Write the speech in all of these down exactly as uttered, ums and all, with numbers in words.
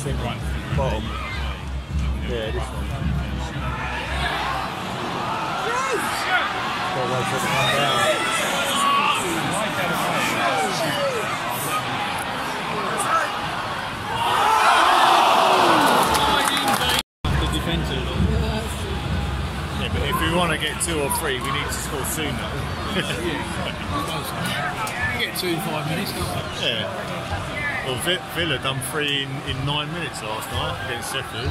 think right bottom. Yeah, this one. Got to wait for it to come down. The defender. Yeah, but if we want to get two or three, we need to score sooner. You get two in five minutes, don't you? Yeah. Well, Villa done three in, in nine minutes last night against Sheffield.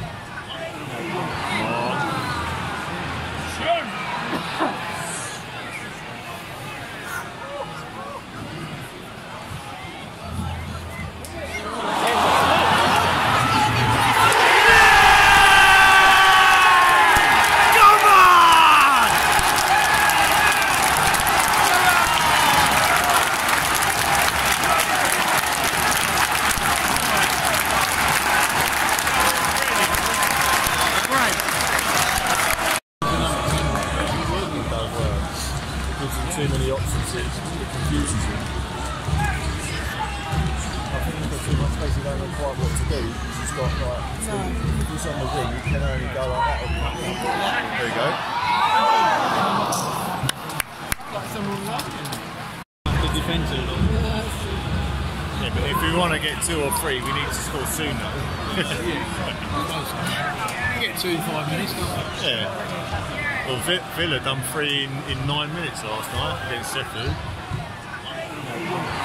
Too many options, it confuses you. I think you've got too much space, you don't know quite what to do. You've just got like, two, if he's on the wing, you can only go like that. There you go. The defender. Yeah, but if we want to get two or three, we need to score sooner. You get two in five minutes, don't you? Yeah. Well, Villa done three in, in nine minutes last night against Sheffield.